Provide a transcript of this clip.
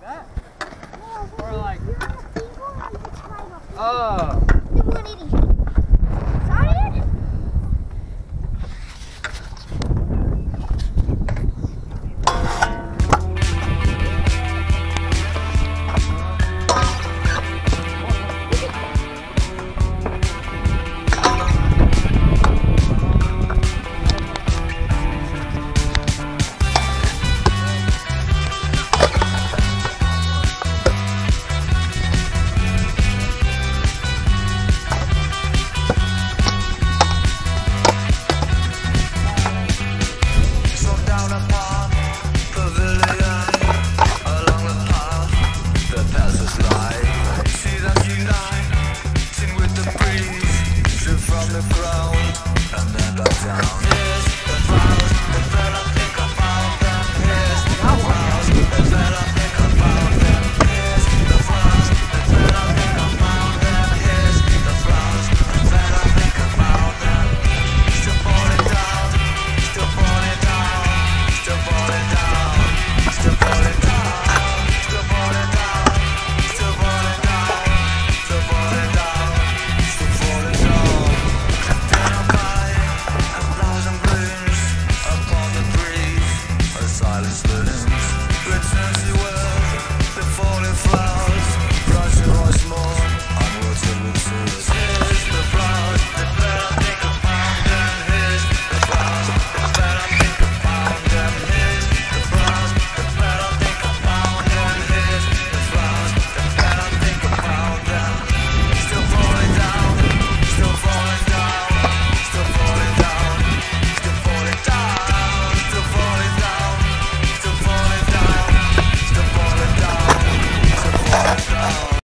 Or like, Oh. The 180. Started? From the ground and then back down. Here's the flowers, the better think about them. Here's the flowers, the better think about them. Here's the flowers, the better think about them. Here's the flowers, the better think about them. Still falling down, still falling down, still falling down, still falling down, still falling down, still falling down, still falling down, still falling down. Silence looms, returns to earth, the falling flowers, brushing once more, onwards and with tears. Here's the flowers, the better think about them. Here's the flowers, the better think about them. Here's the flowers, the better think about them. Here's the flowers, the better think about them. Still falling down, still falling down, still falling down, still falling down, still falling down. Still falling down, still falling down, still falling down.